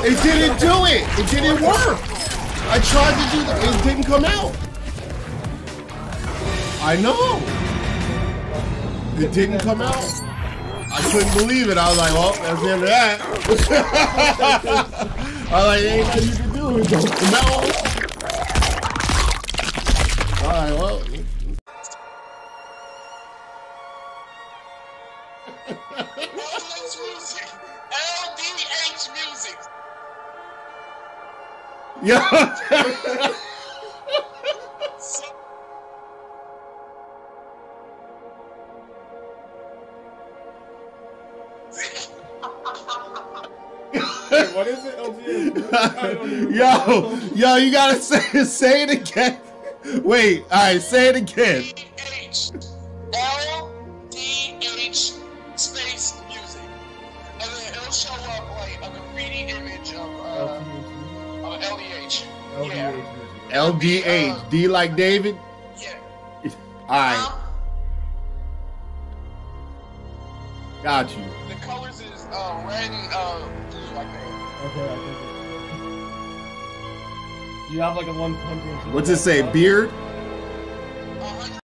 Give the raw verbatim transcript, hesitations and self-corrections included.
It didn't do it. It didn't work. I tried to do that. It didn't come out. I know. It didn't come out. I couldn't believe it. I was like, well, that's the end of that. I was like, ain't nothing you can do. It don't come out. All right, well. L D H music. Yeah. Wait, what is it? L D H? Yo, yo, you gotta say say it again. Wait, all right, say it again. L D H space music, and then it'll show up like a graffiti image of uh, of L D H. Yeah. L D H, uh, D like David. Yeah. All right, Uh, got you. the colors is uh, red and uh, blue, like that. Okay, I think. Do you have like a one hundred? What's it say? Beard?